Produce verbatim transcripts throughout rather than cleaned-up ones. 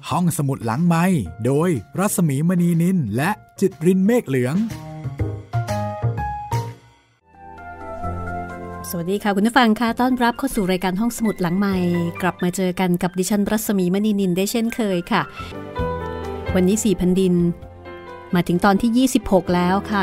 ห้องสมุดหลังไมค์โดยรัศมีมณีนินและจิตรินเมฆเหลืองสวัสดีค่ะคุณผู้ฟังค่ะต้อนรับเข้าสู่รายการห้องสมุดหลังไมค์กลับมาเจอกันกับดิฉันรัศมีมณีนินได้เช่นเคยค่ะวันนี้สี่แผ่นดินมาถึงตอนที่ยี่สิบหกแล้วค่ะ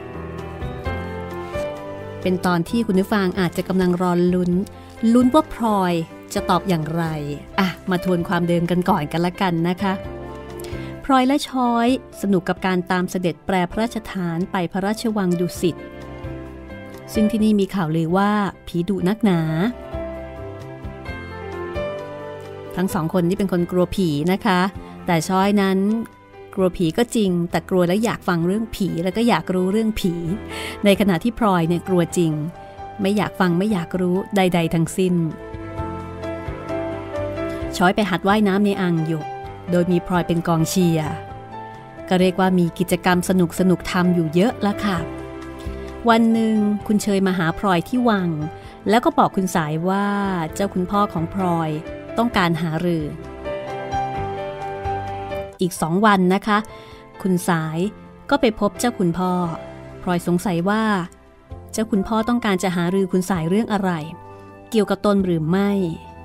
เป็นตอนที่คุณผู้ฟังอาจจะกำลังรอลุ้นลุ้นว่าพลอยจะตอบอย่างไรอ่ะมาทวนความเดิมกันก่อนกันละกันนะคะพลอยและช้อยสนุกกับการตามเสด็จแปรพระราชฐานไปพระราชวังดุสิตซึ่งที่นี่มีข่าวลือว่าผีดุนักหนาทั้งสองคนนี่เป็นคนกลัวผีนะคะแต่ช้อยนั้นกลัวผีก็จริงแต่กลัวแล้วอยากฟังเรื่องผีแล้วก็อยากรู้เรื่องผีในขณะที่พลอยเนี่ยกลัวจริงไม่อยากฟังไม่อยากรู้ใดๆทั้งสิ้นช้อยไปหัดว่ายน้ำในอ่างหยกโดยมีพลอยเป็นกองเชียร์ก็เรียกว่ามีกิจกรรมสนุกสนุกทำอยู่เยอะละค่ะวันหนึ่งคุณเชยมาหาพลอยที่วังแล้วก็บอกคุณสายว่าเจ้าคุณพ่อของพลอยต้องการหารืออีกสองวันนะคะคุณสายก็ไปพบเจ้าคุณพ่อพลอยสงสัยว่าเจ้าคุณพ่อต้องการจะหารือคุณสายเรื่องอะไรเกี่ยวกับตนหรือไม่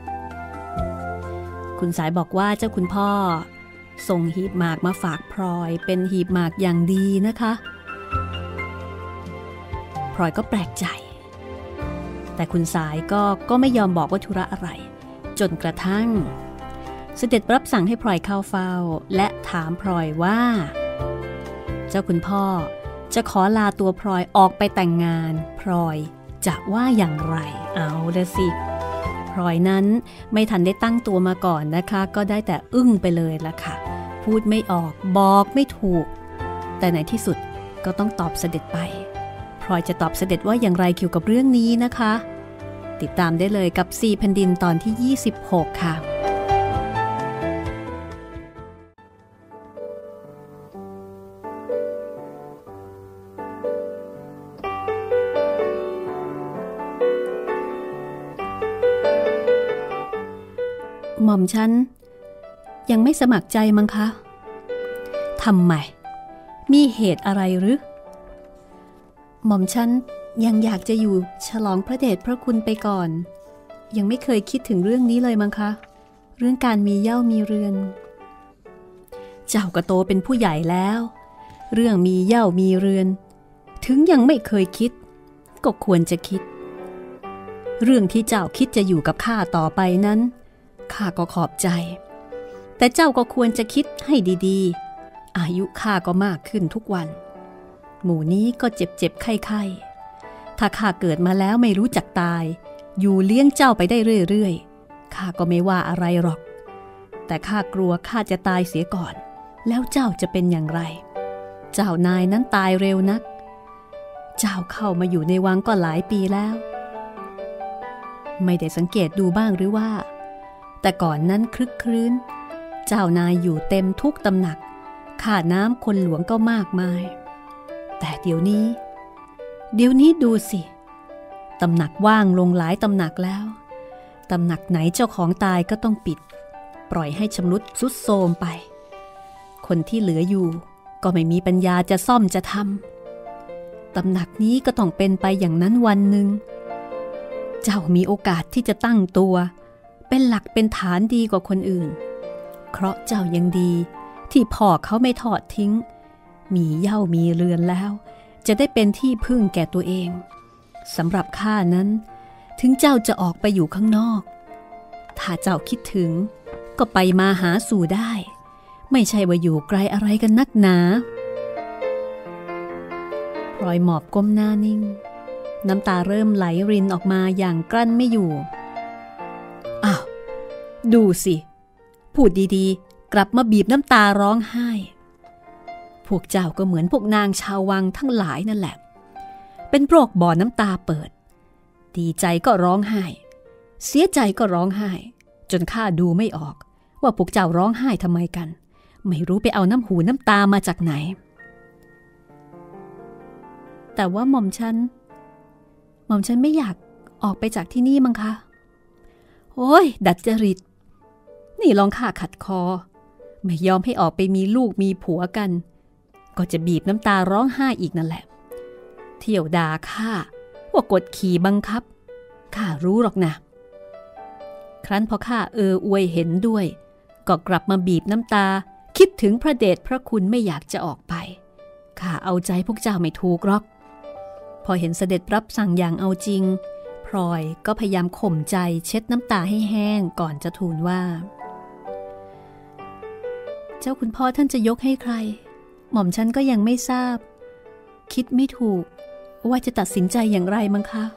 คุณสายบอกว่าเจ้าคุณพ่อส่งหีบหมากมาฝากพลอยเป็นหีบหมากอย่างดีนะคะพลอยก็แปลกใจแต่คุณสายก็ก็ไม่ยอมบอกว่าธุระอะไรจนกระทั่งเสด็จรับสั่งให้พลอยเข้าเฝ้าและถามพลอยว่าเจ้าคุณพ่อจะขอลาตัวพลอยออกไปแต่งงานพลอยจะว่าอย่างไรเอาละสิพลอยนั้นไม่ทันได้ตั้งตัวมาก่อนนะคะก็ได้แต่อึ้งไปเลยล่ะค่ะพูดไม่ออกบอกไม่ถูกแต่ในที่สุดก็ต้องตอบเสด็จไปพลอยจะตอบเสด็จว่าอย่างไรเกี่ยวกับเรื่องนี้นะคะติดตามได้เลยกับสี่แผ่นดินตอนที่ยี่สิบหกค่ะหม่อมฉันยังไม่สมัครใจมั้งคะทำไมมีเหตุอะไรหรือหม่อมฉันยังอยากจะอยู่ฉลองพระเดชพระคุณไปก่อนยังไม่เคยคิดถึงเรื่องนี้เลยมั้งคะเรื่องการมีเหย้ามีเรือนเจ้าก็โตเป็นผู้ใหญ่แล้วเรื่องมีเหย้ามีเรือนถึงยังไม่เคยคิดก็ควรจะคิดเรื่องที่เจ้าคิดจะอยู่กับข้าต่อไปนั้นข้าก็ขอบใจแต่เจ้าก็ควรจะคิดให้ดีๆอายุข้าก็มากขึ้นทุกวันหมู่นี้ก็เจ็บๆไข้ๆถ้าข้าเกิดมาแล้วไม่รู้จักตายอยู่เลี้ยงเจ้าไปได้เรื่อยๆข้าก็ไม่ว่าอะไรหรอกแต่ข้ากลัวข้าจะตายเสียก่อนแล้วเจ้าจะเป็นอย่างไรเจ้านายนั้นตายเร็วนักเจ้าเข้ามาอยู่ในวังก็หลายปีแล้วไม่ได้สังเกตดูบ้างหรือว่าแต่ก่อนนั้นคลึกครื้นเจ้านายอยู่เต็มทุกตำหนักข้าน้ำคนหลวงก็มากมายแต่เดี๋ยวนี้เดี๋ยวนี้ดูสิตำหนักว่างลงหลายตำหนักแล้วตำหนักไหนเจ้าของตายก็ต้องปิดปล่อยให้ชำรุดทรุดโทรมไปคนที่เหลืออยู่ก็ไม่มีปัญญาจะซ่อมจะทำตำหนักนี้ก็ต้องเป็นไปอย่างนั้นวันหนึ่งเจ้ามีโอกาสที่จะตั้งตัวเป็นหลักเป็นฐานดีกว่าคนอื่นเพราะเจ้ายังดีที่พ่อเขาไม่ทอดทิ้งมีเหย้ามีเรือนแล้วจะได้เป็นที่พึ่งแก่ตัวเองสำหรับข้านั้นถึงเจ้าจะออกไปอยู่ข้างนอกถ้าเจ้าคิดถึงก็ไปมาหาสู่ได้ไม่ใช่ว่าอยู่ไกลอะไรกันนักหนาพลอยหมอบก้มหน้านิ่งน้ำตาเริ่มไหลรินออกมาอย่างกลั้นไม่อยู่อ้าวดูสิพูดดีๆกลับมาบีบน้ำตาร้องไห้พวกเจ้าก็เหมือนพวกนางชาววังทั้งหลายนั่นแหละเป็นโรคบ่อน้ำตาเปิดดีใจก็ร้องไห้เสียใจก็ร้องไห้จนข้าดูไม่ออกว่าพวกเจ้าร้องไห้ทำไมกันไม่รู้ไปเอาน้ำหูน้ำตามาจากไหนแต่ว่าหม่อมฉันหม่อมฉันไม่อยากออกไปจากที่นี่มั้งคะโอ้ยดัดจริตนี่ลองข้าขัดคอไม่ยอมให้ออกไปมีลูกมีผัวกันก็จะบีบน้ำตาร้องไห้อีกนั่นแหละเที่ยวด่าข้าว่ากดขี่บังคับข้ารู้หรอกนะครั้นพอข้าเอออวยเห็นด้วยก็กลับมาบีบน้ำตาคิดถึงพระเดชพระคุณไม่อยากจะออกไปข้าเอาใจพวกเจ้าไม่ถูกหรอกพอเห็นเสด็จรับสั่งอย่างเอาจริงพลอยก็พยายามข่มใจเช็ดน้ำตาให้แห้งก่อนจะทูลว่าเจ้าคุณพ่อท่านจะยกให้ใครหม่อมฉันก็ยังไม่ทราบคิดไม่ถูกว่าจะตัดสินใจอย่างไรมั้งคะ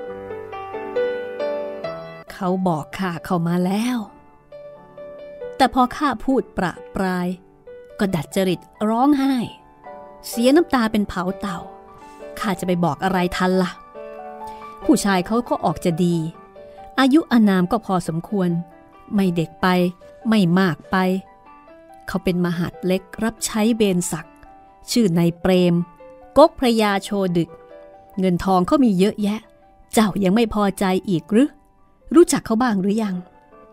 เขาบอกข้าเข้ามาแล้วแต่พอข้าพูดประปรายก็ดัดจริตร้องไห้เสียน้ำตาเป็นเผาเต่าข้าจะไปบอกอะไรทันล่ะผู้ชายเขาก็ออกจะดีอายุอานามก็พอสมควรไม่เด็กไปไม่มากไปเขาเป็นมหาดเล็กรับใช้เบญศักดิ์ชื่อนายเปรมก๊กพระยาโชดึกเงินทองเขามีเยอะแยะเจ้ายังไม่พอใจอีกหรือรู้จักเขาบ้างหรือยัง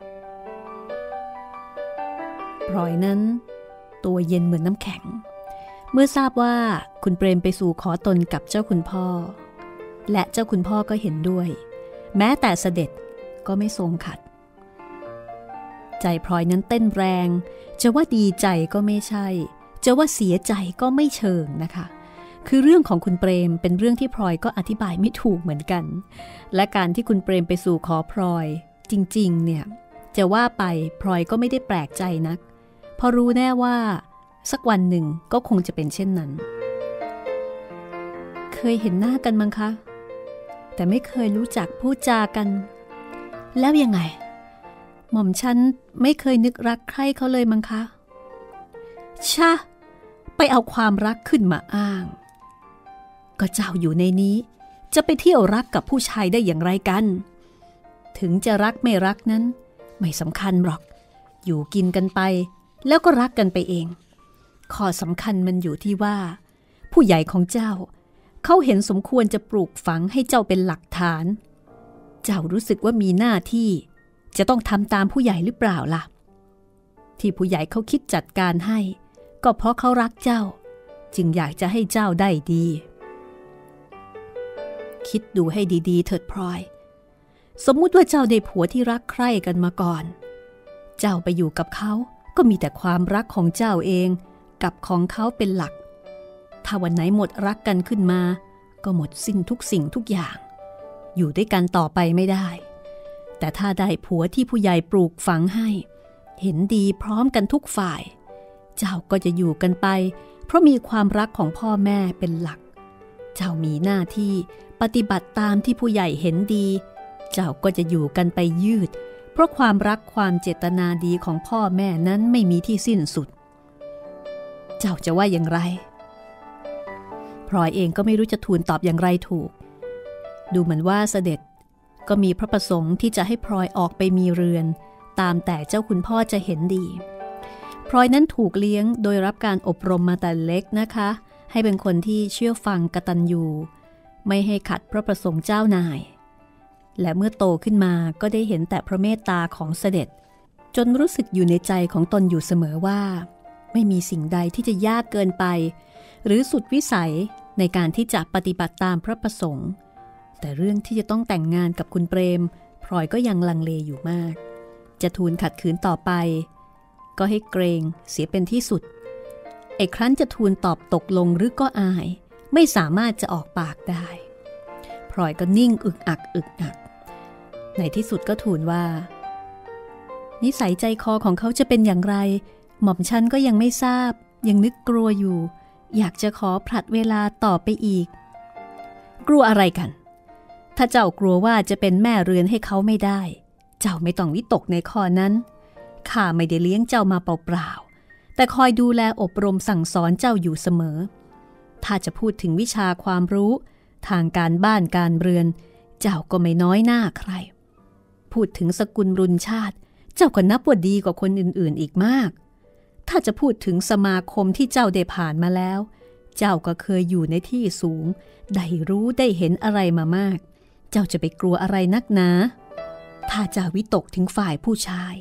พลอยนั้นตัวเย็นเหมือนน้ำแข็งเมื่อทราบว่าคุณเปรมไปสู่ขอตนกับเจ้าคุณพ่อและเจ้าคุณพ่อก็เห็นด้วยแม้แต่เสด็จก็ไม่ทรงขัดใจพลอยนั้นเต้นแรงจะว่าดีใจก็ไม่ใช่จะว่าเสียใจก็ไม่เชิงนะคะคือเรื่องของคุณเปรมเป็นเรื่องที่พลอยก็อธิบายไม่ถูกเหมือนกันและการที่คุณเปรมไปสู่ขอพลอยจริงๆเนี่ยจะว่าไปพลอยก็ไม่ได้แปลกใจนักเพราะรู้แน่ว่าสักวันหนึ่งก็คงจะเป็นเช่นนั้นเคยเห็นหน้ากันมั้งคะแต่ไม่เคยรู้จักพูดจากันแล้วยังไงหม่อมฉันไม่เคยนึกรักใครเขาเลยมั้งคะชะไปเอาความรักขึ้นมาอ้างก็เจ้าอยู่ในนี้จะไปเที่ยวรักกับผู้ชายได้อย่างไรกันถึงจะรักไม่รักนั้นไม่สำคัญหรอกอยู่กินกันไปแล้วก็รักกันไปเองข้อสำคัญมันอยู่ที่ว่าผู้ใหญ่ของเจ้าเขาเห็นสมควรจะปลูกฝังให้เจ้าเป็นหลักฐานเจ้ารู้สึกว่ามีหน้าที่จะต้องทำตามผู้ใหญ่หรือเปล่าล่ะที่ผู้ใหญ่เขาคิดจัดการให้ก็เพราะเขารักเจ้าจึงอยากจะให้เจ้าได้ดีคิดดูให้ดีๆเถิดพลอยสมมุติว่าเจ้าได้ผัวที่รักใคร่กันมาก่อนเจ้าไปอยู่กับเขาก็มีแต่ความรักของเจ้าเองกับของเขาเป็นหลักถ้าวันไหนหมดรักกันขึ้นมาก็หมดสิ้นทุกสิ่งทุกอย่างอยู่ด้วยกันต่อไปไม่ได้แต่ถ้าได้ผัวที่ผู้ใหญ่ปลูกฝังให้เห็นดีพร้อมกันทุกฝ่ายเจ้าก็จะอยู่กันไปเพราะมีความรักของพ่อแม่เป็นหลักเจ้ามีหน้าที่ปฏิบัติตามที่ผู้ใหญ่เห็นดีเจ้าก็จะอยู่กันไปยืดเพราะความรักความเจตนาดีของพ่อแม่นั้นไม่มีที่สิ้นสุดเจ้าจะว่าอย่างไรพลอยเองก็ไม่รู้จะทูลตอบอย่างไรถูกดูเหมือนว่าเสด็จก็มีพระประสงค์ที่จะให้พลอยออกไปมีเรือนตามแต่เจ้าคุณพ่อจะเห็นดีพลอยนั้นถูกเลี้ยงโดยรับการอบรมมาแต่เล็กนะคะให้เป็นคนที่เชื่อฟังกตัญญูไม่ให้ขัดพระประสงค์เจ้านายและเมื่อโตขึ้นมาก็ได้เห็นแต่พระเมตตาของเสด็จจนรู้สึกอยู่ในใจของตนอยู่เสมอว่าไม่มีสิ่งใดที่จะยากเกินไปหรือสุดวิสัยในการที่จะปฏิบัติตามพระประสงค์แต่เรื่องที่จะต้องแต่งงานกับคุณเปรมพลอยก็ยังลังเลอยู่มากจะทูลขัดขืนต่อไปก็ให้เกรงเสียเป็นที่สุดไอ้ครั้นจะทูลตอบตกลงหรือก็อายไม่สามารถจะออกปากได้พลอยก็นิ่งอึกอักอึกอักในที่สุดก็ทูลว่านิสัยใจคอของเขาจะเป็นอย่างไรหม่อมฉันก็ยังไม่ทราบยังนึกกลัวอยู่อยากจะขอผลัดเวลาต่อไปอีกกลัวอะไรกันถ้าเจ้ากลัวว่าจะเป็นแม่เรือนให้เขาไม่ได้เจ้าไม่ต้องวิตกในข้อนั้นข้าไม่ได้เลี้ยงเจ้ามาเปล่าๆแต่คอยดูแลอบรมสั่งสอนเจ้าอยู่เสมอถ้าจะพูดถึงวิชาความรู้ทางการบ้านการเรือนเจ้าก็ไม่น้อยหน้าใครพูดถึงสกุลรุนชาติเจ้าก็นับว่าดีกว่าคนอื่นๆอีกมากถ้าจะพูดถึงสมาคมที่เจ้าได้ผ่านมาแล้วเจ้าก็เคยอยู่ในที่สูงได้รู้ได้เห็นอะไรมามากเจ้าจะไปกลัวอะไรนักหนาถ้าเจ้าวิตกถึงฝ่ายผู้ชาย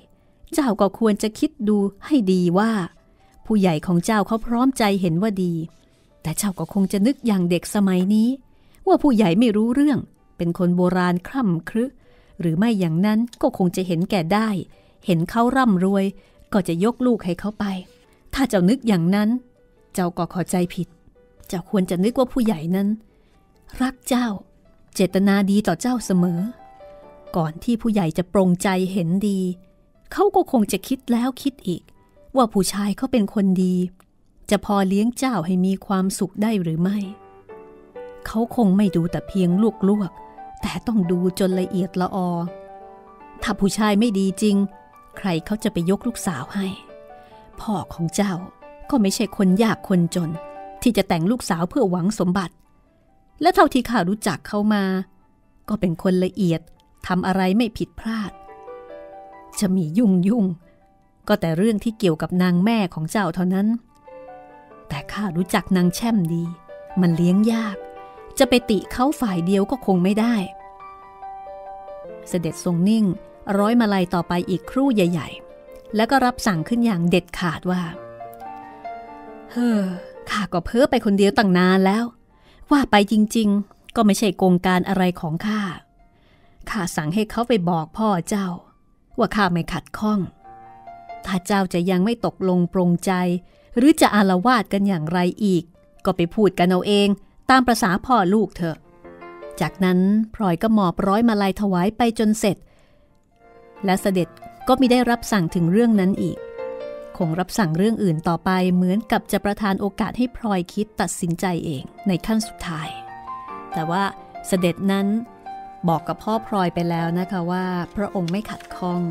เจ้าก็ควรจะคิดดูให้ดีว่าผู้ใหญ่ของเจ้าเขาพร้อมใจเห็นว่าดีแต่เจ้าก็คงจะนึกอย่างเด็กสมัยนี้ว่าผู้ใหญ่ไม่รู้เรื่องเป็นคนโบราณคร่ำครึหรือไม่อย่างนั้นก็คงจะเห็นแก่ได้เห็นเขาร่ำรวยก็จะยกลูกให้เขาไปถ้าเจ้านึกอย่างนั้นเจ้าก็เข้าใจผิดเจ้าควรจะนึกว่าผู้ใหญ่นั้นรักเจ้าเจตนาดีต่อเจ้าเสมอก่อนที่ผู้ใหญ่จะปรงใจเห็นดีเขาก็คงจะคิดแล้วคิดอีกว่าผู้ชายเขาเป็นคนดีจะพอเลี้ยงเจ้าให้มีความสุขได้หรือไม่เขาคงไม่ดูแต่เพียงลวกๆแต่ต้องดูจนละเอียดละออถ้าผู้ชายไม่ดีจริงใครเขาจะไปยกลูกสาวให้พ่อของเจ้าก็ไม่ใช่คนยากคนจนที่จะแต่งลูกสาวเพื่อหวังสมบัติและเท่าที่ข้ารู้จักเขามาก็เป็นคนละเอียดทำอะไรไม่ผิดพลาดจะมียุ่งยุ่งก็แต่เรื่องที่เกี่ยวกับนางแม่ของเจ้าเท่านั้นแต่ข้ารู้จักนางแช่มดีมันเลี้ยงยากจะไปติเขาฝ่ายเดียวก็คงไม่ได้เสด็จทรงนิ่งร้อยมาลัยต่อไปอีกครู่ใหญ่ๆแล้วก็รับสั่งขึ้นอย่างเด็ดขาดว่าเฮ้อข้าก็เพ้อไปคนเดียวตั้งนานแล้วว่าไปจริงๆก็ไม่ใช่โกงการอะไรของข้าข้าสั่งให้เขาไปบอกพ่อเจ้าว่าข้าไม่ขัดข้องถ้าเจ้าจะยังไม่ตกลงปรงใจหรือจะอาละวาดกันอย่างไรอีกก็ไปพูดกันเอาเองตามประสาพ่อลูกเถอะจากนั้นพลอยก็มอบร้อยมาลัยถวายไปจนเสร็จและเสด็จก็มิได้รับสั่งถึงเรื่องนั้นอีกคงรับสั่งเรื่องอื่นต่อไปเหมือนกับจะประทานโอกาสให้พลอยคิดตัดสินใจเองในขั้นสุดท้ายแต่ว่าเสด็จนั้นบอกกับพ่อพลอยไปแล้วนะคะว่าพระองค์ไม่ขัดข้อง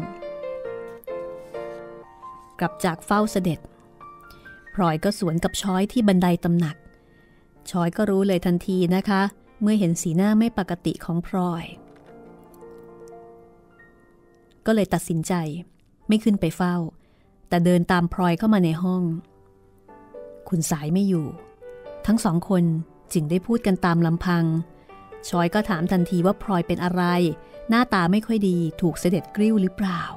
กลับจากเฝ้าเสด็จพลอยก็สวนกับช้อยที่บันไดตำหนักช้อยก็รู้เลยทันทีนะคะเมื่อเห็นสีหน้าไม่ปกติของพลอยก็เลยตัดสินใจไม่ขึ้นไปเฝ้าแต่เดินตามพลอยเข้ามาในห้องคุณสายไม่อยู่ทั้งสองคนจึงได้พูดกันตามลำพังช้อยก็ถามทันทีว่าพลอยเป็นอะไรหน้าตาไม่ค่อยดีถูกเสด็จกริ้วหรือเปล่า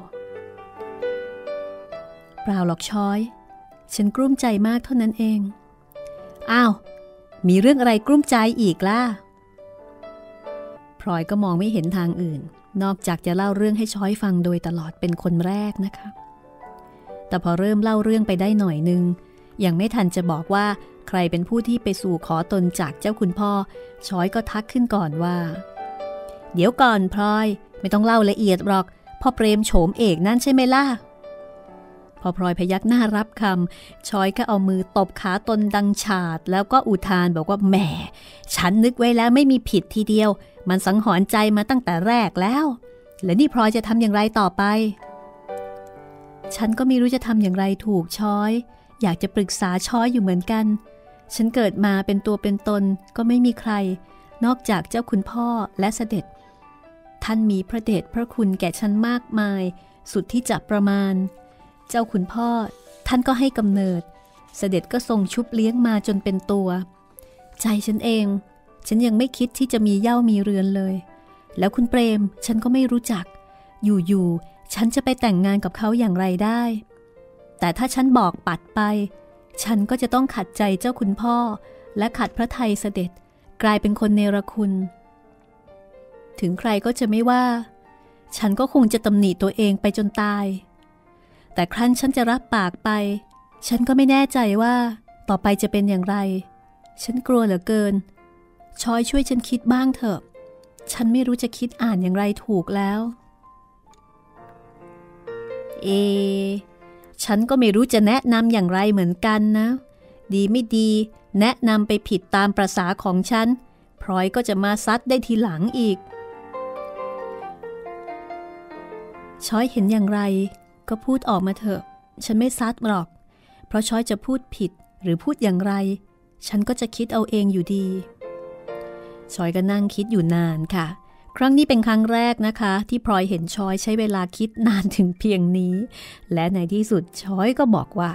เปล่าหรอกช้อยฉันกลุ้มใจมากเท่านั้นเองอ้าวมีเรื่องอะไรกลุ้มใจอีกล่ะพลอยก็มองไม่เห็นทางอื่นนอกจากจะเล่าเรื่องให้ช้อยฟังโดยตลอดเป็นคนแรกนะคะแต่พอเริ่มเล่าเรื่องไปได้หน่อยนึงยังไม่ทันจะบอกว่าใครเป็นผู้ที่ไปสู่ขอตนจากเจ้าคุณพ่อช้อยก็ทักขึ้นก่อนว่าเดี๋ยวก่อนพลอยไม่ต้องเล่าละเอียดหรอกพ่อเปรมโฉมเอกนั่นใช่ไหมล่ะพอพลอยพยักหน้ารับคำช้อยก็เอามือตบขาตนดังฉาดแล้วก็อุทานบอกว่าแหมฉันนึกไว้แล้วไม่มีผิดทีเดียวมันสังหรณ์ใจมาตั้งแต่แรกแล้วและนี่พลอยจะทำอย่างไรต่อไปฉันก็ไม่รู้จะทำอย่างไรถูกช้อยอยากจะปรึกษาช้อยอยู่เหมือนกันฉันเกิดมาเป็นตัวเป็นตนก็ไม่มีใครนอกจากเจ้าคุณพ่อและเสด็จท่านมีพระเดชพระคุณแก่ฉันมากมายสุดที่จะประมาณเจ้าคุณพ่อท่านก็ให้กำเนิดเสด็จก็ทรงชุบเลี้ยงมาจนเป็นตัวใจฉันเองฉันยังไม่คิดที่จะมีเหย้ามีเรือนเลยแล้วคุณเปรมฉันก็ไม่รู้จักอยู่ๆฉันจะไปแต่งงานกับเขาอย่างไรได้แต่ถ้าฉันบอกปัดไปฉันก็จะต้องขัดใจเจ้าคุณพ่อและขัดพระทัยเสด็จกลายเป็นคนเนรคุณถึงใครก็จะไม่ว่าฉันก็คงจะตำหนิตัวเองไปจนตายแต่ครั้นฉันจะรับปากไปฉันก็ไม่แน่ใจว่าต่อไปจะเป็นอย่างไรฉันกลัวเหลือเกินช้อยช่วยฉันคิดบ้างเถอะฉันไม่รู้จะคิดอ่านอย่างไรถูกแล้วเอฉันก็ไม่รู้จะแนะนำอย่างไรเหมือนกันนะดีไม่ดีแนะนำไปผิดตามประสาของฉันพลอยก็จะมาซัดได้ทีหลังอีกช้อยเห็นอย่างไรก็พูดออกมาเถอะฉันไม่ซัดหรอกเพราะช้อยจะพูดผิดหรือพูดอย่างไรฉันก็จะคิดเอาเองอยู่ดีช้อยก็นั่งคิดอยู่นานค่ะครั้งนี้เป็นครั้งแรกนะคะที่พลอยเห็นช้อยใช้เวลาคิดนานถึงเพียงนี้และในที่สุดช้อยก็บอกว่า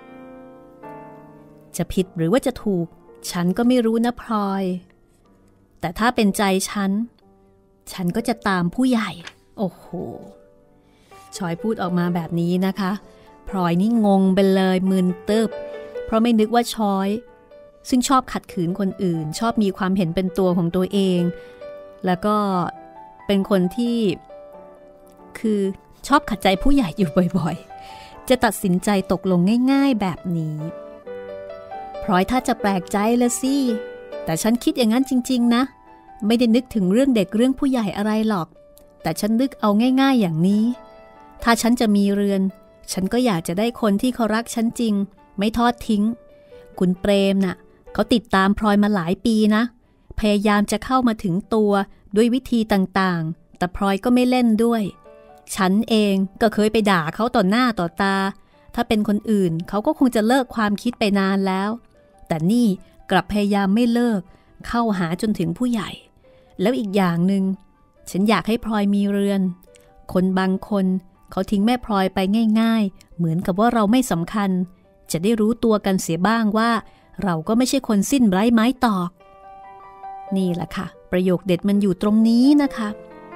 จะผิดหรือว่าจะถูกฉันก็ไม่รู้นะพลอยแต่ถ้าเป็นใจฉันฉันก็จะตามผู้ใหญ่โอ้โหชอยพูดออกมาแบบนี้นะคะพลอยนี่งงไปเลยมึนตึบเพราะไม่นึกว่าชอยซึ่งชอบขัดขืนคนอื่นชอบมีความเห็นเป็นตัวของตัวเองแล้วก็เป็นคนที่คือชอบขัดใจผู้ใหญ่อยู่บ่อยๆจะตัดสินใจตกลงง่ายๆแบบนี้พลอยถ้าจะแปลกใจละสิแต่ฉันคิดอย่างนั้นจริงๆนะไม่ได้นึกถึงเรื่องเด็กเรื่องผู้ใหญ่อะไรหรอกแต่ฉันนึกเอาง่ายๆอย่างนี้ถ้าฉันจะมีเรือนฉันก็อยากจะได้คนที่เขารักฉันจริงไม่ทอดทิ้งคุณเปรมน่ะเขาติดตามพลอยมาหลายปีนะพยายามจะเข้ามาถึงตัวด้วยวิธีต่างๆแต่พลอยก็ไม่เล่นด้วยฉันเองก็เคยไปด่าเขาต่อหน้าต่อตาถ้าเป็นคนอื่นเขาก็คงจะเลิกความคิดไปนานแล้วแต่นี่กลับพยายามไม่เลิกเข้าหาจนถึงผู้ใหญ่แล้วอีกอย่างหนึ่งฉันอยากให้พลอยมีเรือนคนบางคนเขาทิ้งแม่พลอยไปง่ายๆเหมือนกับว่าเราไม่สำคัญจะได้รู้ตัวกันเสียบ้างว่าเราก็ไม่ใช่คนสิ้นไร้ไม้ตอกนี่แหละค่ะประโยคเด็ดมันอยู่ตรงนี้นะคะ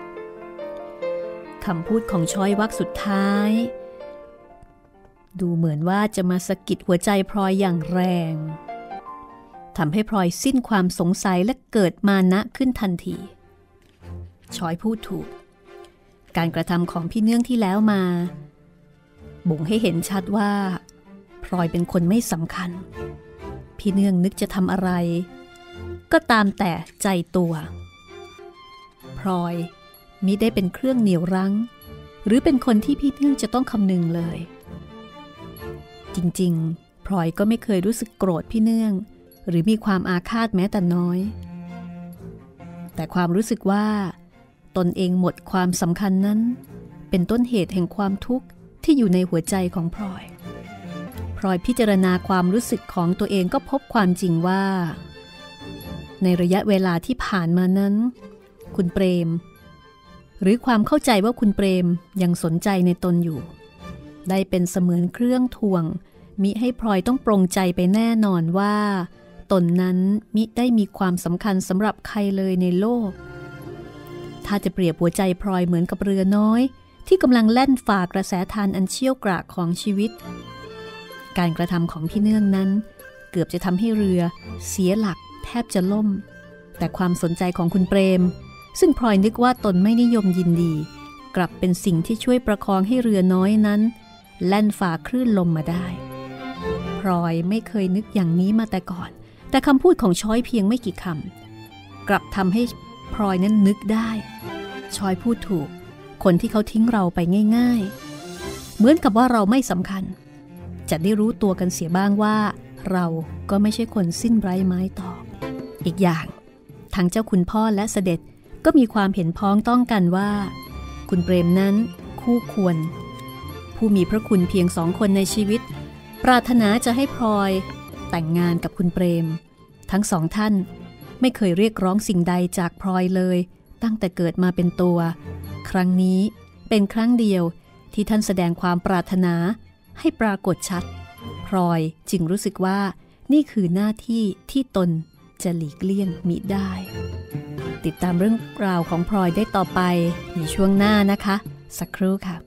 คำพูดของช้อยวรรคสุดท้ายดูเหมือนว่าจะมาสะกิดหัวใจพลอยอย่างแรงทำให้พลอยสิ้นความสงสัยและเกิดมานะขึ้นทันทีช้อยพูดถูกการกระทำของพี่เนื่องที่แล้วมาบ่งให้เห็นชัดว่าพลอยเป็นคนไม่สำคัญพี่เนื่องนึกจะทำอะไรก็ตามแต่ใจตัวพลอยมิได้เป็นเครื่องเหนี่ยวรั้งหรือเป็นคนที่พี่เนื่องจะต้องคำนึงเลยจริงๆพลอยก็ไม่เคยรู้สึกโกรธพี่เนื่องหรือมีความอาฆาตแม้แต่น้อยแต่ความรู้สึกว่าตนเองหมดความสำคัญนั้นเป็นต้นเหตุแห่งความทุกข์ที่อยู่ในหัวใจของพลอยพลอยพิจารณาความรู้สึกของตัวเองก็พบความจริงว่าในระยะเวลาที่ผ่านมานั้นคุณเปรมหรือความเข้าใจว่าคุณเปรมยังสนใจในตนอยู่ได้เป็นเสมือนเครื่องทวงมิให้พลอยต้องปรงใจไปแน่นอนว่าตนนั้นมิได้มีความสำคัญสำหรับใครเลยในโลกถ้าจะเปรียบหัวใจพลอยเหมือนกับเรือน้อยที่กำลังแล่นฝ่ากระแสทานอันเชี่ยวกรากของชีวิตการกระทำของพี่เนื่องนั้นเกือบจะทำให้เรือเสียหลักแทบจะล่มแต่ความสนใจของคุณเปรมซึ่งพลอยนึกว่าตนไม่นิยมยินดีกลับเป็นสิ่งที่ช่วยประคองให้เรือน้อยนั้นแล่นฝ่าคลื่นลมมาได้พลอยไม่เคยนึกอย่างนี้มาแต่ก่อนแต่คำพูดของช้อยเพียงไม่กี่คำกลับทำให้พลอยนั้นนึกได้ช้อยพูดถูกคนที่เขาทิ้งเราไปง่ายๆเหมือนกับว่าเราไม่สำคัญจะได้รู้ตัวกันเสียบ้างว่าเราก็ไม่ใช่คนสิ้นไร้ไม้ตอกอีกอย่างทั้งเจ้าคุณพ่อและเสด็จก็มีความเห็นพ้องต้องกันว่าคุณเปรมนั้นคู่ควรผู้มีพระคุณเพียงสองคนในชีวิตปรารถนาจะให้พลอยแต่งงานกับคุณเปรมทั้งสองท่านไม่เคยเรียกร้องสิ่งใดจากพลอยเลยตั้งแต่เกิดมาเป็นตัวครั้งนี้เป็นครั้งเดียวที่ท่านแสดงความปรารถนาให้ปรากฏชัดพลอยจึงรู้สึกว่านี่คือหน้าที่ที่ตนจะหลีกเลี่ยงมิได้ติดตามเรื่องราวของพลอยได้ต่อไปในช่วงหน้านะคะสักครู่ค่ะ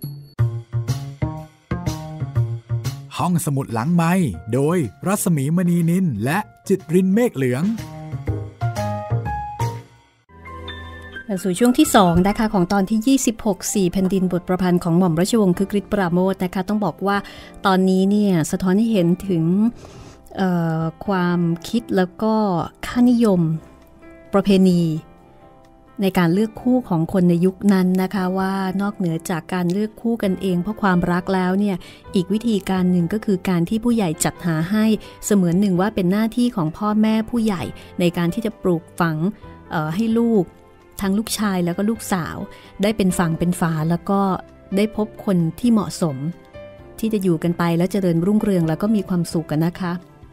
ห้องสมุดหลังไมค์โดยรัศมีมณีนินและจิตรินเมฆเหลืองสู่ช่วงที่สองนะคะของตอนที่ยี่สิบหก สี่แผ่นดินบทประพันธ์ของหม่อมราชวงศ์คึกฤทธิ์ปราโมชนะคะต้องบอกว่าตอนนี้เนี่ยสะท้อนให้เห็นถึงความคิดแล้วก็ค่านิยมประเพณีในการเลือกคู่ของคนในยุคนั้นนะคะว่านอกเหนือจากการเลือกคู่กันเองเพราะความรักแล้วเนี่ยอีกวิธีการหนึ่งก็คือการที่ผู้ใหญ่จัดหาให้เสมือนหนึ่งว่าเป็นหน้าที่ของพ่อแม่ผู้ใหญ่ในการที่จะปลูกฝังให้ลูกทั้งลูกชายแล้วก็ลูกสาวได้เป็นฝั่งเป็นฝาแล้วก็ได้พบคนที่เหมาะสมที่จะอยู่กันไปแล้วเจริญรุ่งเรืองแล้วก็มีความสุขกันนะคะ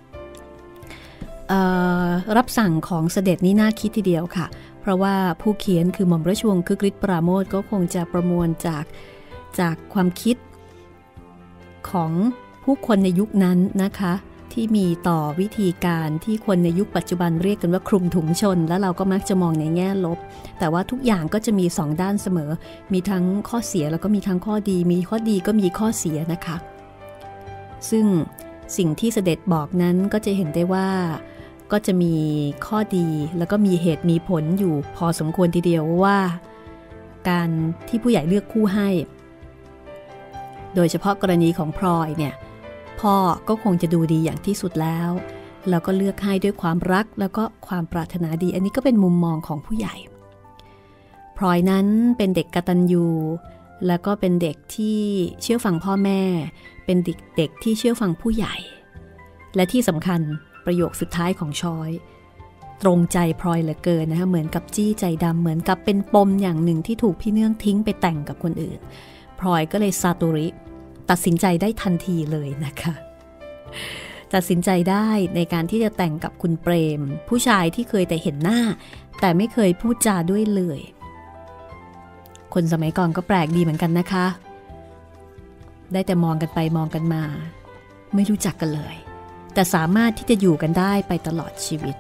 รับสั่งของเสด็จนี่น่าคิดทีเดียวค่ะเพราะว่าผู้เขียนคือหม่อมราชวงศ์คึกฤทธิ์ปราโมชก็คงจะประมวลจากจากความคิดของผู้คนในยุคนั้นนะคะที่มีต่อวิธีการที่คนในยุคปัจจุบันเรียกกันว่าคลุมถุงชนแล้วเราก็มักจะมองในแง่ลบแต่ว่าทุกอย่างก็จะมีสองด้านเสมอมีทั้งข้อเสียแล้วก็มีทั้งข้อดีมีข้อดีก็มีข้อเสียนะคะซึ่งสิ่งที่เสด็จบอกนั้นก็จะเห็นได้ว่าก็จะมีข้อดีแล้วก็มีเหตุมีผลอยู่พอสมควรทีเดียวว่าการที่ผู้ใหญ่เลือกคู่ให้โดยเฉพาะกรณีของพลอยเนี่ยพ่อก็คงจะดูดีอย่างที่สุดแล้วแล้วก็เลือกให้ด้วยความรักแล้วก็ความปรารถนาดีอันนี้ก็เป็นมุมมองของผู้ใหญ่พลอยนั้นเป็นเด็กกตัญญูแล้วก็เป็นเด็กที่เชื่อฟังพ่อแม่เป็นเด็กเด็กที่เชื่อฟังผู้ใหญ่และที่สำคัญประโยคสุดท้ายของชอยตรงใจพลอยเหลือเกินนะคะเหมือนกับจี้ใจดำเหมือนกับเป็นปมอย่างหนึ่งที่ถูกพี่เนื่องทิ้งไปแต่งกับคนอื่นพลอยก็เลยซาตุริตัดสินใจได้ทันทีเลยนะคะตัดสินใจได้ในการที่จะแต่งกับคุณเปรมผู้ชายที่เคยแต่เห็นหน้าแต่ไม่เคยพูดจาด้วยเลยคนสมัยก่อนก็แปลกดีเหมือนกันนะคะได้แต่มองกันไปมองกันมาไม่รู้จักกันเลยแต่สามารถที่จะอยู่กันได้ไปตลอดชีวิต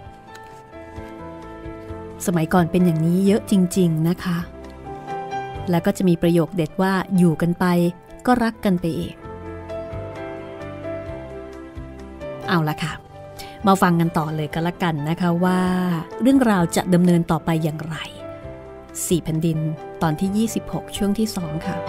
สมัยก่อนเป็นอย่างนี้เยอะจริงๆนะคะแล้วก็จะมีประโยคเด็ดว่าอยู่กันไปก็รักกันไปเองเอาละค่ะมาฟังกันต่อเลยก็แล้วกันนะคะว่าเรื่องราวจะดำเนินต่อไปอย่างไรสี่แผ่นดินตอนที่ยี่สิบหกช่วงที่สองค่ะ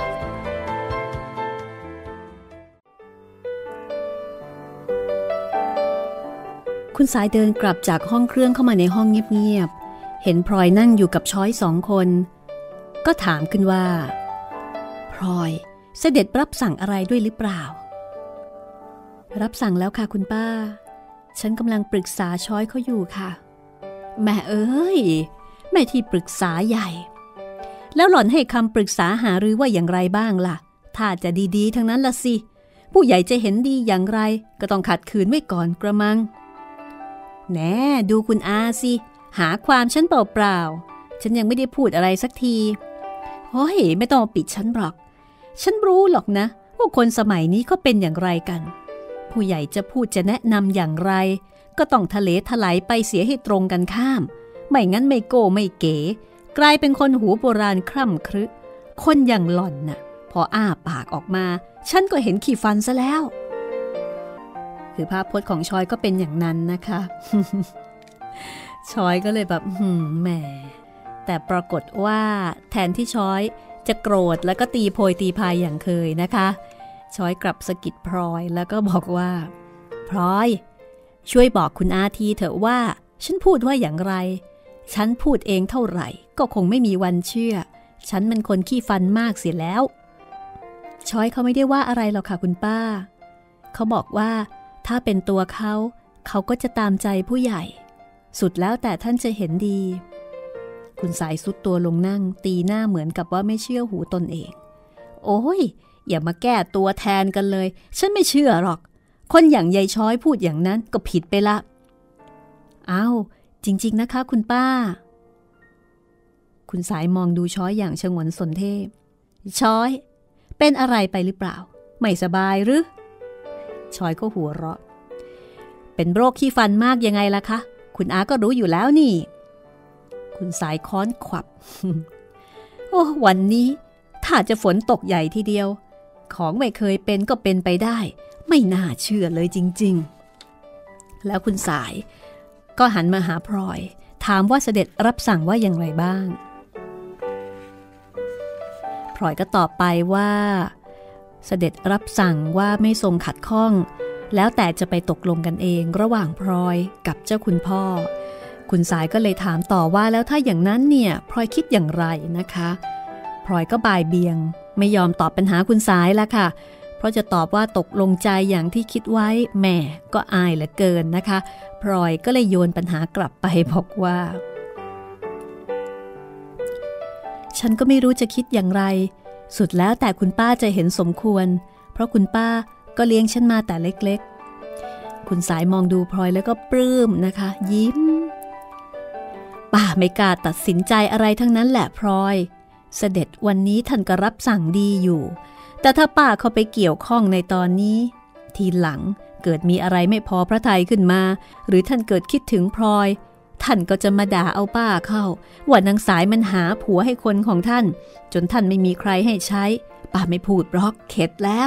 คุณสายเดินกลับจากห้องเครื่องเข้ามาในห้องเงียบๆเห็นพลอยนั่งอยู่กับช้อยสองคนก็ถามขึ้นว่าพลอยเสด็จรับสั่งอะไรด้วยหรือเปล่ารับสั่งแล้วค่ะคุณป้าฉันกำลังปรึกษาช้อยเขาอยู่ค่ะแม่เอ้ยแม่ที่ปรึกษาใหญ่แล้วหล่อนให้คำปรึกษาหารือว่าอย่างไรบ้างล่ะถ้าจะดีๆทั้งนั้นละสิผู้ใหญ่จะเห็นดีอย่างไรก็ต้องขัดขืนไว้ก่อนกระมังแน่ดูคุณอาสิหาความฉันเปล่าๆฉันยังไม่ได้พูดอะไรสักทีเฮ้ยไม่ต้องปิดฉันหรอกฉันรู้หรอกนะว่าคนสมัยนี้เขาเป็นอย่างไรกันผู้ใหญ่จะพูดจะแนะนำอย่างไรก็ต้องทะเลถลายไปเสียให้ตรงกันข้ามไม่งั้นไม่โก้ไม่เก๋กลายเป็นคนหูโบราณคร่ำครึคนอย่างหล่อนน่ะพออ้าปากออกมาฉันก็เห็นขี้ฟันซะแล้วคือภาพพจน์ของชอยก็เป็นอย่างนั้นนะคะ ชอยก็เลยแบบหืมแหมแต่ปรากฏว่าแทนที่ชอยจะโกรธแล้วก็ตีโพยตีพายอย่างเคยนะคะชอยกลับสะกิดพลอยแล้วก็บอกว่าพลอยช่วยบอกคุณอาทีเถอะว่าฉันพูดว่าอย่างไรฉันพูดเองเท่าไหร่ก็คงไม่มีวันเชื่อฉันมันคนขี้ฟันมากเสียแล้วชอยเขาไม่ได้ว่าอะไรหรอกค่ะคุณป้าเขาบอกว่าถ้าเป็นตัวเขาเขาก็จะตามใจผู้ใหญ่สุดแล้วแต่ท่านจะเห็นดีคุณสายสุดตัวลงนั่งตีหน้าเหมือนกับว่าไม่เชื่อหูตนเองโอ้ยอย่ามาแก้ตัวแทนกันเลยฉันไม่เชื่อหรอกคนอย่างยายช้อยพูดอย่างนั้นก็ผิดไปละอ้าวจริงๆนะคะคุณป้าคุณสายมองดูช้อยอย่างฉงนสนเทพช้อยเป็นอะไรไปหรือเปล่าไม่สบายหรือช้อยก็หัวเราะเป็นโรคขี้ฟันมากยังไงล่ะคะคุณอาก็รู้อยู่แล้วนี่คุณสายค้อนขวับ โอ้วันนี้ถ้าจะฝนตกใหญ่ทีเดียวของไม่เคยเป็นก็เป็นไปได้ไม่น่าเชื่อเลยจริงๆแล้วคุณสายก็หันมาหาพลอยถามว่าเสด็จรับสั่งว่าอย่างไรบ้างพลอยก็ตอบไปว่าเสด็จรับสั่งว่าไม่ทรงขัดข้องแล้วแต่จะไปตกลงกันเองระหว่างพลอยกับเจ้าคุณพ่อคุณสายก็เลยถามต่อว่าแล้วถ้าอย่างนั้นเนี่ยพลอยคิดอย่างไรนะคะพลอยก็บ่ายเบียงไม่ยอมตอบปัญหาคุณสายละค่ะเพราะจะตอบว่าตกลงใจอย่างที่คิดไว้แหมก็อายเหลือเกินนะคะพลอยก็เลยโยนปัญหากลับไปบอกว่าฉันก็ไม่รู้จะคิดอย่างไรสุดแล้วแต่คุณป้าจะเห็นสมควรเพราะคุณป้าก็เลี้ยงฉันมาแต่เล็กๆคุณสายมองดูพลอยแล้วก็ปลื้มนะคะยิ้มป้าไม่กล้าตัดสินใจอะไรทั้งนั้นแหละพลอยเสด็จวันนี้ท่านก็รับสั่งดีอยู่แต่ถ้าป้าเข้าไปเกี่ยวข้องในตอนนี้ทีหลังเกิดมีอะไรไม่พอพระทัยขึ้นมาหรือท่านเกิดคิดถึงพลอยท่านก็จะมาด่าเอาป้าเข้าว่านางสายมันหาผัวให้คนของท่านจนท่านไม่มีใครให้ใช้ป้าไม่พูดหรอกเข็ดแล้ว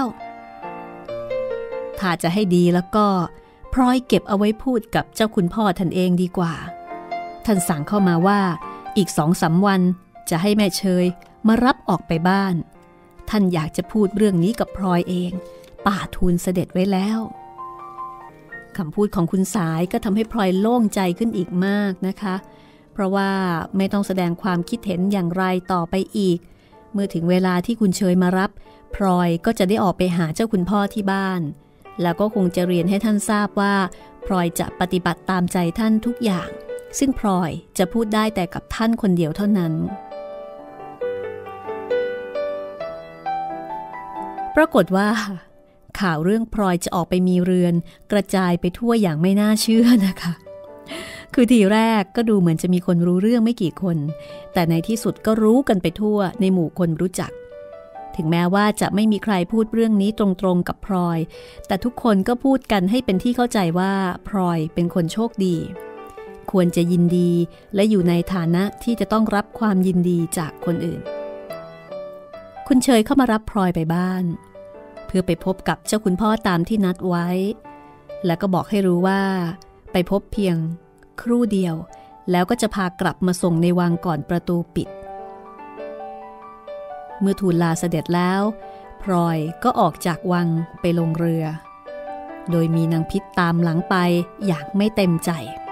ถ้าจะให้ดีแล้วก็พลอยเก็บเอาไว้พูดกับเจ้าคุณพ่อท่านเองดีกว่าท่านสั่งเข้ามาว่าอีกสองสามวันจะให้แม่เชยมารับออกไปบ้านท่านอยากจะพูดเรื่องนี้กับพลอยเองป้าทูลเสด็จไว้แล้วคำพูดของคุณสายก็ทำให้พลอยโล่งใจขึ้นอีกมากนะคะเพราะว่าไม่ต้องแสดงความคิดเห็นอย่างไรต่อไปอีกเมื่อถึงเวลาที่คุณเชยมารับพลอยก็จะได้ออกไปหาเจ้าคุณพ่อที่บ้านแล้วก็คงจะเรียนให้ท่านทราบว่าพลอยจะปฏิบัติตามใจท่านทุกอย่างซึ่งพลอยจะพูดได้แต่กับท่านคนเดียวเท่านั้นปรากฏว่าข่าวเรื่องพลอยจะออกไปมีเรือนกระจายไปทั่วอย่างไม่น่าเชื่อนะคะคือทีแรกก็ดูเหมือนจะมีคนรู้เรื่องไม่กี่คนแต่ในที่สุดก็รู้กันไปทั่วในหมู่คนรู้จักถึงแม้ว่าจะไม่มีใครพูดเรื่องนี้ตรงๆกับพลอยแต่ทุกคนก็พูดกันให้เป็นที่เข้าใจว่าพลอยเป็นคนโชคดีควรจะยินดีและอยู่ในฐานะที่จะต้องรับความยินดีจากคนอื่นคุณเชยเข้ามารับพลอยไปบ้านเพื่อไปพบกับเจ้าคุณพ่อตามที่นัดไว้แล้วก็บอกให้รู้ว่าไปพบเพียงครู่เดียวแล้วก็จะพากลับมาส่งในวังก่อนประตูปิดเมื่อทูลลาเสด็จแล้วพลอยก็ออกจากวังไปลงเรือโดยมีนางพิษตามหลังไปอย่างไม่เต็มใจ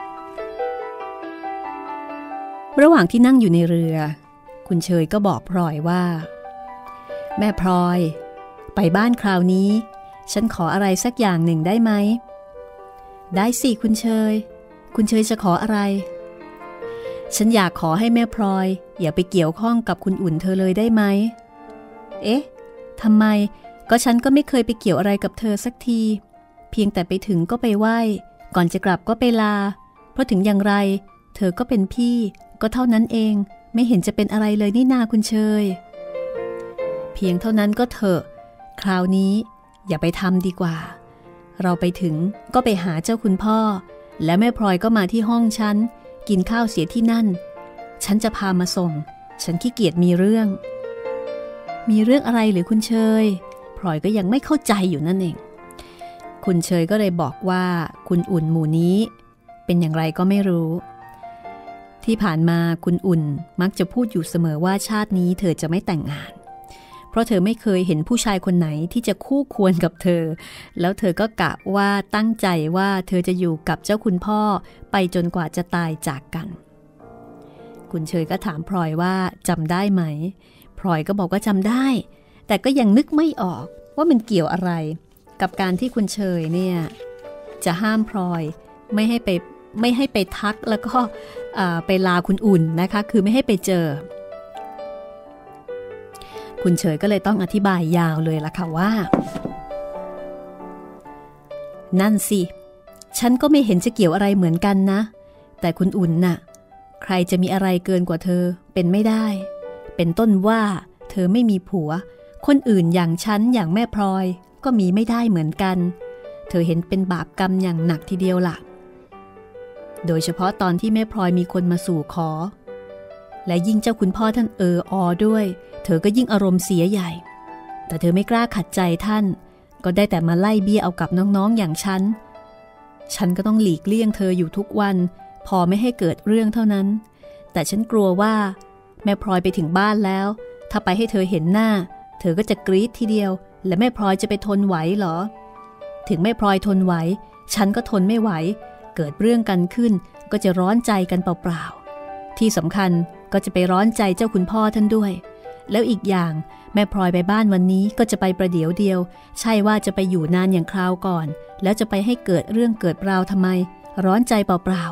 ระหว่างที่นั่งอยู่ในเรือคุณเชยก็บอกพลอยว่าแม่พลอยไปบ้านคราวนี้ฉันขออะไรสักอย่างหนึ่งได้ไหมได้สิคุณเชยคุณเชยจะขออะไรฉันอยากขอให้แม่พลอยอย่าไปเกี่ยวข้องกับคุณอุ่นเธอเลยได้ไหมเอ๊ะทำไมก็ฉันก็ไม่เคยไปเกี่ยวอะไรกับเธอสักทีเพียงแต่ไปถึงก็ไปไหว้ก่อนจะกลับก็ไปลาเพราะถึงอย่างไรเธอก็เป็นพี่ก็เท่านั้นเองไม่เห็นจะเป็นอะไรเลยนี่นาคุณเชยเพียงเท่านั้นก็เถอะคราวนี้อย่าไปทำดีกว่าเราไปถึงก็ไปหาเจ้าคุณพ่อและแม่พลอยก็มาที่ห้องฉันกินข้าวเสียที่นั่นฉันจะพามาส่งฉันขี้เกียจมีเรื่องมีเรื่องอะไรหรือคุณเชยพลอยก็ยังไม่เข้าใจอยู่นั่นเองคุณเชยก็เลยบอกว่าคุณอุ่นหมู่นี้เป็นอย่างไรก็ไม่รู้ที่ผ่านมาคุณอุ่นมักจะพูดอยู่เสมอว่าชาตินี้เธอจะไม่แต่งงานเพราะเธอไม่เคยเห็นผู้ชายคนไหนที่จะคู่ควรกับเธอแล้วเธอก็กะว่าตั้งใจว่าเธอจะอยู่กับเจ้าคุณพ่อไปจนกว่าจะตายจากกันคุณเชยก็ถามพลอยว่าจำได้ไหมพลอยก็บอกว่าจำได้แต่ก็ยังนึกไม่ออกว่ามันเกี่ยวอะไรกับการที่คุณเชยเนี่ยจะห้ามพลอยไม่ให้ไปไม่ให้ไปทักแล้วก็ไปลาคุณอุ่นนะคะคือไม่ให้ไปเจอคุณเฉยก็เลยต้องอธิบายยาวเลยล่ะค่ะว่านั่นสิฉันก็ไม่เห็นจะเกี่ยวอะไรเหมือนกันนะแต่คุณอุ่นน่ะใครจะมีอะไรเกินกว่าเธอเป็นไม่ได้เป็นต้นว่าเธอไม่มีผัวคนอื่นอย่างฉันอย่างแม่พลอยก็มีไม่ได้เหมือนกันเธอเห็นเป็นบาปกรรมอย่างหนักทีเดียวล่ะโดยเฉพาะตอนที่แม่พลอยมีคนมาสู่ขอและยิ่งเจ้าคุณพ่อท่านเอออด้วยเธอก็ยิ่งอารมณ์เสียใหญ่แต่เธอไม่กล้าขัดใจท่านก็ได้แต่มาไล่เบี้ยเอากับน้องๆอย่างฉันฉันก็ต้องหลีกเลี่ยงเธออยู่ทุกวันพอไม่ให้เกิดเรื่องเท่านั้นแต่ฉันกลัวว่าแม่พลอยไปถึงบ้านแล้วถ้าไปให้เธอเห็นหน้าเธอก็จะกรี๊ดทีเดียวและแม่พลอยจะไปทนไหวเหรอถึงแม่พลอยทนไหวฉันก็ทนไม่ไหวเกิดเรื่องกันขึ้นก็จะร้อนใจกันเปล่าๆที่สำคัญก็จะไปร้อนใจเจ้าคุณพ่อท่านด้วยแล้วอีกอย่างแม่พลอยไปบ้านวันนี้ก็จะไปประเดี๋ยวเดียวใช่ว่าจะไปอยู่นานอย่างคราวก่อนแล้วจะไปให้เกิดเรื่องเกิดราวทำไมร้อนใจเปล่า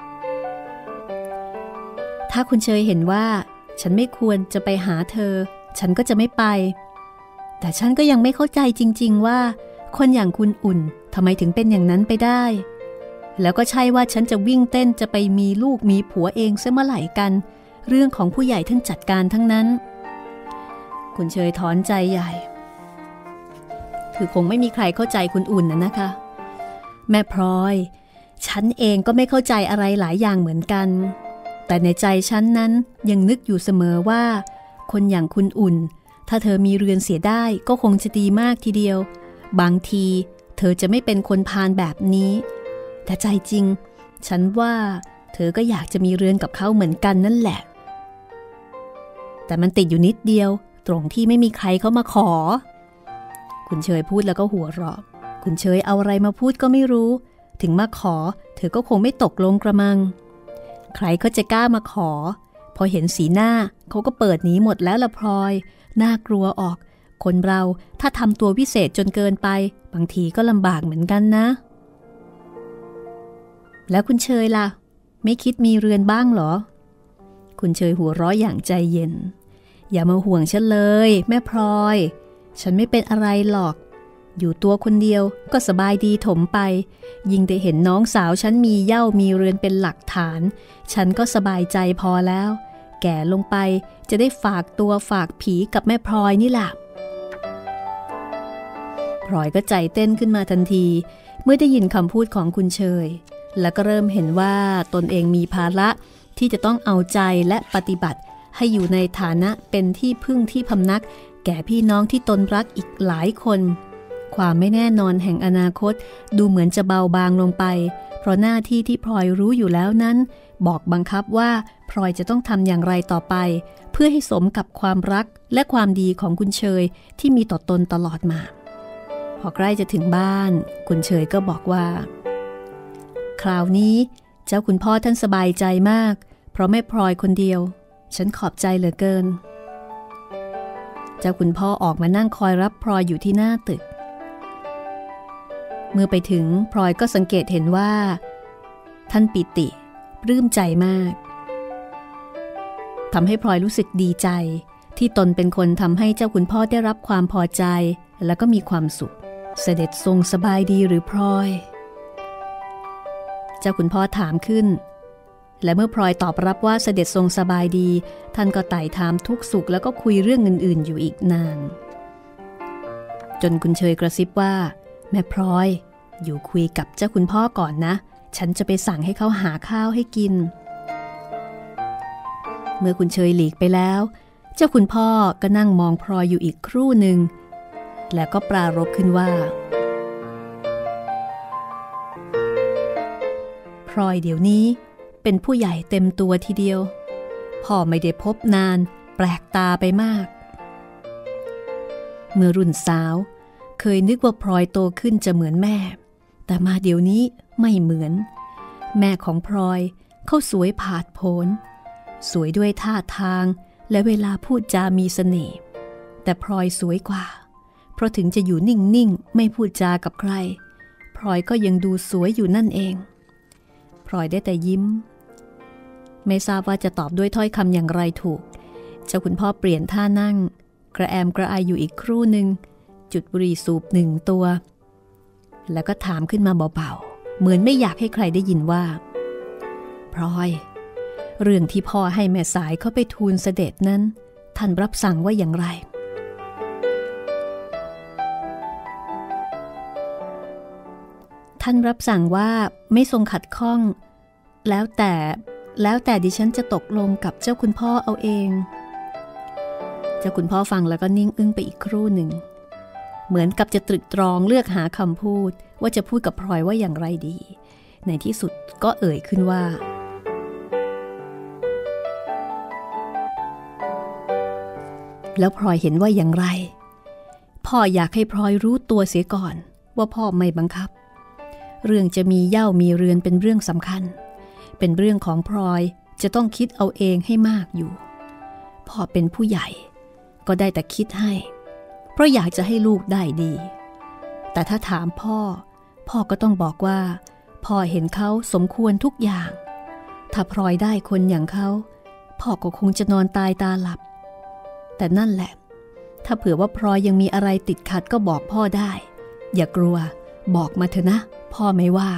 ๆถ้าคุณเชยเห็นว่าฉันไม่ควรจะไปหาเธอฉันก็จะไม่ไปแต่ฉันก็ยังไม่เข้าใจจริงๆว่าคนอย่างคุณอุ่นทำไมถึงเป็นอย่างนั้นไปได้แล้วก็ใช่ว่าฉันจะวิ่งเต้นจะไปมีลูกมีผัวเองเสียเมื่อไหร่กันเรื่องของผู้ใหญ่ท่านจัดการทั้งนั้นคุณเชยถอนใจใหญ่คือคงไม่มีใครเข้าใจคุณอุ่นนะนะคะแม่พลอยฉันเองก็ไม่เข้าใจอะไรหลายอย่างเหมือนกันแต่ในใจฉันนั้นยังนึกอยู่เสมอว่าคนอย่างคุณอุ่นถ้าเธอมีเรือนเสียได้ก็คงจะดีมากทีเดียวบางทีเธอจะไม่เป็นคนพาลแบบนี้แต่ใจจริงฉันว่าเธอก็อยากจะมีเรือนกับเขาเหมือนกันนั่นแหละแต่มันติดอยู่นิดเดียวตรงที่ไม่มีใครเขามาขอคุณเชยพูดแล้วก็หัวเราะคุณเชยเอาอะไรมาพูดก็ไม่รู้ถึงมาขอเธอก็คงไม่ตกลงกระมังใครก็จะกล้ามาขอพอเห็นสีหน้าเขาก็เปิดหนีหมดแล้วละพลอยน่ากลัวออกคนเราถ้าทำตัววิเศษจนเกินไปบางทีก็ลำบากเหมือนกันนะแล้วคุณเชยล่ะไม่คิดมีเรือนบ้างเหรอคุณเชยหัวเราะอย่างใจเย็นอย่ามาห่วงฉันเลยแม่พลอยฉันไม่เป็นอะไรหรอกอยู่ตัวคนเดียวก็สบายดีถมไปยิ่งได้เห็นน้องสาวฉันมีเหย้ามีเรือนเป็นหลักฐานฉันก็สบายใจพอแล้วแก่ลงไปจะได้ฝากตัวฝากผีกับแม่พลอยนี่แหละพลอยก็ใจเต้นขึ้นมาทันทีเมื่อได้ยินคำพูดของคุณเชยแล้วก็เริ่มเห็นว่าตนเองมีภาระที่จะต้องเอาใจและปฏิบัติให้อยู่ในฐานะเป็นที่พึ่งที่พำนักแก่พี่น้องที่ตนรักอีกหลายคนความไม่แน่นอนแห่งอนาคตดูเหมือนจะเบาบางลงไปเพราะหน้าที่ที่พลอยรู้อยู่แล้วนั้นบอกบังคับว่าพลอยจะต้องทำอย่างไรต่อไปเพื่อให้สมกับความรักและความดีของคุณเชยที่มีต่อตนตลอดมาพอใกล้จะถึงบ้านคุณเชยก็บอกว่าคราวนี้เจ้าคุณพ่อท่านสบายใจมากเพราะไม่พลอยคนเดียวฉันขอบใจเหลือเกินเจ้าคุณพ่อออกมานั่งคอยรับพลอยอยู่ที่หน้าตึกเมื่อไปถึงพลอยก็สังเกตเห็นว่าท่านปิติปลื้มใจมากทำให้พลอยรู้สึกดีใจที่ตนเป็นคนทำให้เจ้าคุณพ่อได้รับความพอใจและก็มีความสุขเสด็จทรงสบายดีหรือพลอยเจ้าคุณพ่อถามขึ้นและเมื่อพลอยตอบรับว่าเสด็จทรงสบายดีท่านก็ไต่ถามทุกสุขแล้วก็คุยเรื่องอื่นๆอยู่อีกนานจนคุณเชยกระซิบว่าแม่พลอยอยู่คุยกับเจ้าคุณพ่อก่อนนะฉันจะไปสั่งให้เขาหาข้าวให้กินเมื่อคุณเชยหลีกไปแล้วเจ้าคุณพ่อก็นั่งมองพลอยอยู่อีกครู่หนึ่งแล้วก็ปรารภขึ้นว่าพลอยเดี๋ยวนี้เป็นผู้ใหญ่เต็มตัวทีเดียวพ่อไม่ได้พบนานแปลกตาไปมากเมื่อรุ่นสาวเคยนึกว่าพลอยโตขึ้นจะเหมือนแม่แต่มาเดี๋ยวนี้ไม่เหมือนแม่ของพลอยเขาสวยผาดโผนสวยด้วยท่าทางและเวลาพูดจามีเสน่ห์แต่พลอยสวยกว่าเพราะถึงจะอยู่นิ่งๆไม่พูดจากับใครพลอยก็ยังดูสวยอยู่นั่นเองพลอยได้แต่ยิ้มไม่ทราบว่าจะตอบด้วยถ้อยคำอย่างไรถูกเจ้าคุณพ่อเปลี่ยนท่านั่งกระแอมกระอายอยู่อีกครู่หนึ่งจุดบุหรี่สูบหนึ่งตัวแล้วก็ถามขึ้นมาเบาๆเหมือนไม่อยากให้ใครได้ยินว่าพลอยเรื่องที่พ่อให้แม่สายเขาไปทูลเสด็จนั้นท่านรับสั่งว่าอย่างไรท่านรับสั่งว่าไม่ทรงขัดข้องแล้วแต่แล้วแต่ดิฉันจะตกลงกับเจ้าคุณพ่อเอาเองเจ้าคุณพ่อฟังแล้วก็นิ่งอึ้งไปอีกครู่หนึ่งเหมือนกับจะตรึกตรองเลือกหาคำพูดว่าจะพูดกับพลอยว่าอย่างไรดีในที่สุดก็เอ่ยขึ้นว่าแล้วพลอยเห็นว่าอย่างไรพ่ออยากให้พลอยรู้ตัวเสียก่อนว่าพ่อไม่บังคับเรื่องจะมีเหย้ามีเรือนเป็นเรื่องสำคัญเป็นเรื่องของพลอยจะต้องคิดเอาเองให้มากอยู่พ่อเป็นผู้ใหญ่ก็ได้แต่คิดให้เพราะอยากจะให้ลูกได้ดีแต่ถ้าถามพ่อพ่อก็ต้องบอกว่าพ่อเห็นเขาสมควรทุกอย่างถ้าพลอยได้คนอย่างเขาพ่อก็คงจะนอนตายตาหลับแต่นั่นแหละถ้าเผื่อว่าพลอยยังมีอะไรติดขัดก็บอกพ่อได้อย่ากลัวบอกมาเถอะนะพ่อไม่ว่า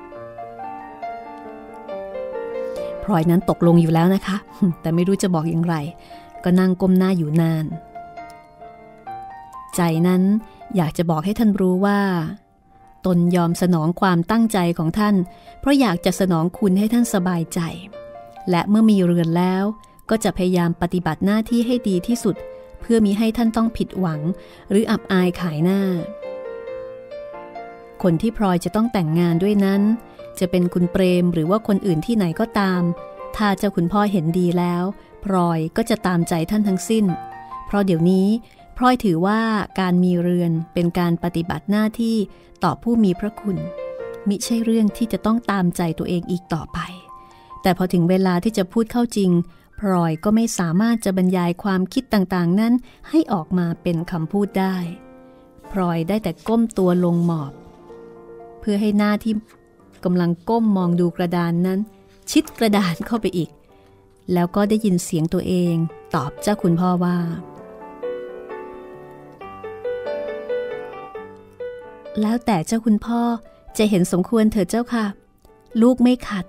พลอยนั้นตกลงอยู่แล้วนะคะแต่ไม่รู้จะบอกอย่างไรก็นั่งก้มหน้าอยู่นานใจนั้นอยากจะบอกให้ท่านรู้ว่าตนยอมสนองความตั้งใจของท่านเพราะอยากจะสนองคุณให้ท่านสบายใจและเมื่อมีเรือนแล้วก็จะพยายามปฏิบัติหน้าที่ให้ดีที่สุดเพื่อมิให้ท่านต้องผิดหวังหรืออับอายขายหน้าคนที่พลอยจะต้องแต่งงานด้วยนั้นจะเป็นคุณเปรมหรือว่าคนอื่นที่ไหนก็ตามถ้าเจ้าคุณพ่อเห็นดีแล้วพลอยก็จะตามใจท่านทั้งสิ้นเพราะเดี๋ยวนี้พลอยถือว่าการมีเรือนเป็นการปฏิบัติหน้าที่ต่อผู้มีพระคุณมิใช่เรื่องที่จะต้องตามใจตัวเองอีกต่อไปแต่พอถึงเวลาที่จะพูดเข้าจริงพลอยก็ไม่สามารถจะบรรยายความคิดต่างๆนั้นให้ออกมาเป็นคำพูดได้พลอยได้แต่ก้มตัวลงหมอบเพื่อให้หน้าที่กำลังก้มมองดูกระดานนั้นชิดกระดานเข้าไปอีกแล้วก็ได้ยินเสียงตัวเองตอบเจ้าคุณพ่อว่าแล้วแต่เจ้าคุณพ่อจะเห็นสมควรเถิดเจ้าค่ะลูกไม่ขัด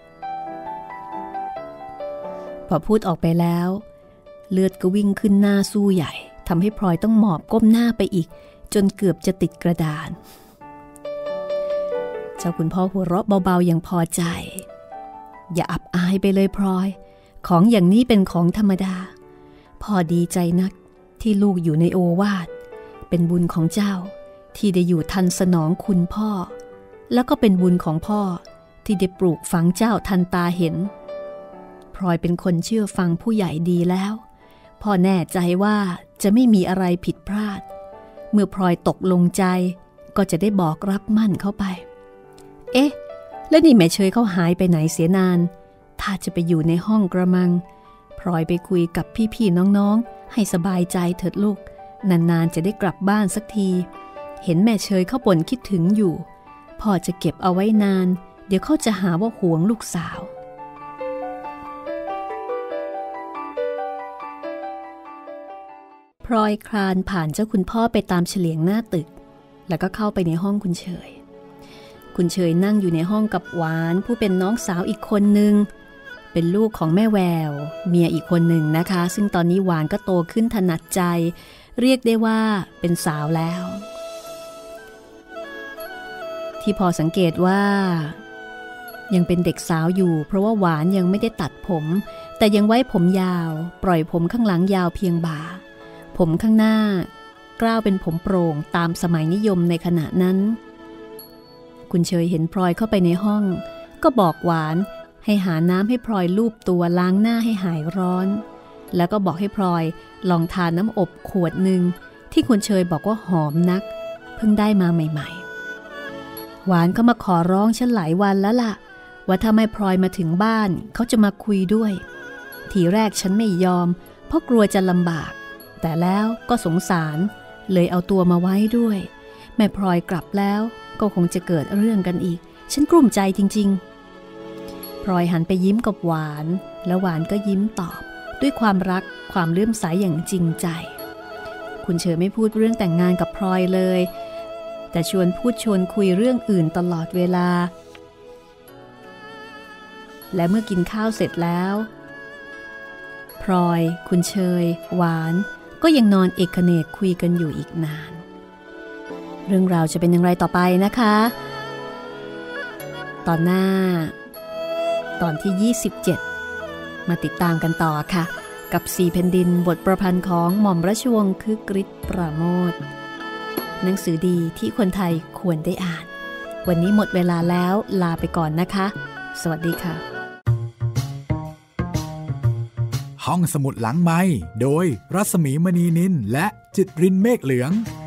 พอพูดออกไปแล้วเลือดก็วิ่งขึ้นหน้าสู้ใหญ่ทำให้พลอยต้องหมอบก้มหน้าไปอีกจนเกือบจะติดกระดานเจ้าคุณพ่อหัวเราะเบาๆอย่างพอใจอย่าอับอายไปเลยพลอยของอย่างนี้เป็นของธรรมดาพ่อดีใจนักที่ลูกอยู่ในโอวาทเป็นบุญของเจ้าที่ได้อยู่ทันสนองคุณพ่อแล้วก็เป็นบุญของพ่อที่ได้ปลูกฝังเจ้าทันตาเห็นพลอยเป็นคนเชื่อฟังผู้ใหญ่ดีแล้วพ่อแน่ใจว่าจะไม่มีอะไรผิดพลาดเมื่อพลอยตกลงใจก็จะได้บอกรับมั่นเข้าไปเอ๊ะแล้วนี่แม่เชยเขาหายไปไหนเสียนานถ้าจะไปอยู่ในห้องกระมังพลอยไปคุยกับพี่ๆน้องๆให้สบายใจเถิดลูกนานๆจะได้กลับบ้านสักทีเห็นแม่เชยเขาบ่นคิดถึงอยู่พ่อจะเก็บเอาไว้นานเดี๋ยวเขาจะหาว่าหวงลูกสาวพลอยคลานผ่านเจ้าคุณพ่อไปตามเฉลียงหน้าตึกแล้วก็เข้าไปในห้องคุณเฉยคุณเฉยนั่งอยู่ในห้องกับหวานผู้เป็นน้องสาวอีกคนนึงเป็นลูกของแม่แววเมียอีกคนหนึ่งนะคะซึ่งตอนนี้หวานก็โตขึ้นถนัดใจเรียกได้ว่าเป็นสาวแล้วที่พอสังเกตว่ายังเป็นเด็กสาวอยู่เพราะว่าหวานยังไม่ได้ตัดผมแต่ยังไว้ผมยาวปล่อยผมข้างหลังยาวเพียงบ่าผมข้างหน้ากล้าวเป็นผมโปร่งตามสมัยนิยมในขณะนั้นคุณเชยเห็นพลอยเข้าไปในห้องก็บอกหวานให้หาน้ำให้พลอยลูบตัวล้างหน้าให้หายร้อนแล้วก็บอกให้พลอยลองทานน้ำอบขวดหนึ่งที่คุณเชยบอกว่าหอมนักเพิ่งได้มาใหม่ๆหวานก็มาขอร้องฉันหลายวันแล้วล่ะว่าถ้าไม่พลอยมาถึงบ้านเขาจะมาคุยด้วยทีแรกฉันไม่ยอมเพราะกลัวจะลำบากแต่แล้วก็สงสารเลยเอาตัวมาไว้ด้วยแม่พลอยกลับแล้วก็คงจะเกิดเรื่องกันอีกฉันกลุ้มใจจริงๆพลอยหันไปยิ้มกับหวานแล้วหวานก็ยิ้มตอบด้วยความรักความเลื่อมใสอย่างจริงใจคุณเชยไม่พูดเรื่องแต่งงานกับพลอยเลยแต่ชวนพูดชวนคุยเรื่องอื่นตลอดเวลาและเมื่อกินข้าวเสร็จแล้วพลอยคุณเชยหวานก็ยังนอนเอกเนกคุยกันอยู่อีกนานเรื่องราวจะเป็นอย่างไรต่อไปนะคะตอนหน้าตอนที่ยี่สิบเจ็ดมาติดตามกันต่อค่ะกับสี่แผ่นดินบทประพันธ์ของหม่อมราชวงศ์คึกฤทธิ์ปราโมทย์หนังสือดีที่คนไทยควรได้อ่านวันนี้หมดเวลาแล้วลาไปก่อนนะคะสวัสดีค่ะห้องสมุดหลังไมค์โดยรัศมีมณีนินและจิตรินเมฆเหลือง